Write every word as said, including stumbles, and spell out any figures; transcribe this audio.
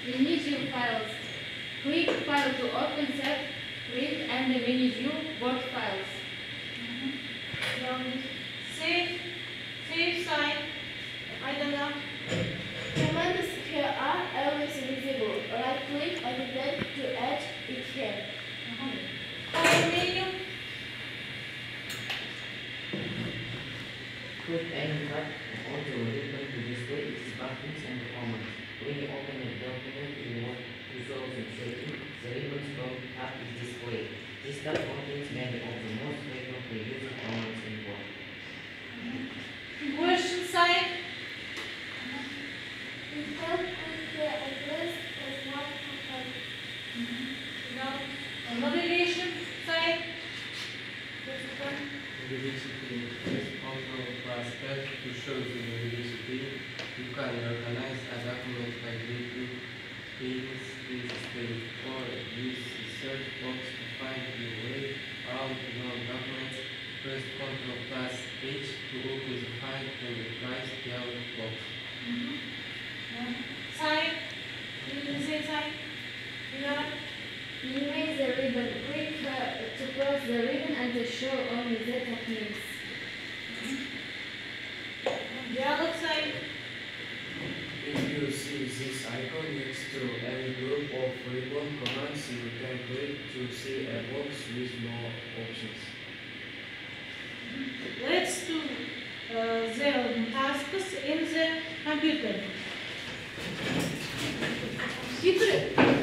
Manage your files. Click File to open set, print and manage your Word files. Mm-hmm. Save, save sign. I don't know. Commands here are always visible. Right click on them to add it here. File menu. Click any tab on the ribbon to display its buttons and commands. When you open a document you want to show the setting, the ribbon's front tab is displayed. This tab contains many of the most frequently used commands in Word. Question sign. Navigation sign. Navigation pane. Press Control plus F to show the navigation pane. You can organize a document by clicking panes, this page, or use the search box to find your way around your document. Press Control plus H to open the file from the price dialog box. Mm-hmm. Yeah. Sign. You can say sign. Yeah. Minimize the ribbon. Click uh, to close the ribbon and to show only the techniques. Dialog sign. If you see this icon next to any group of ribbon commands, you can click to see a box with more options. Let's do uh, the tasks in the computer. Computer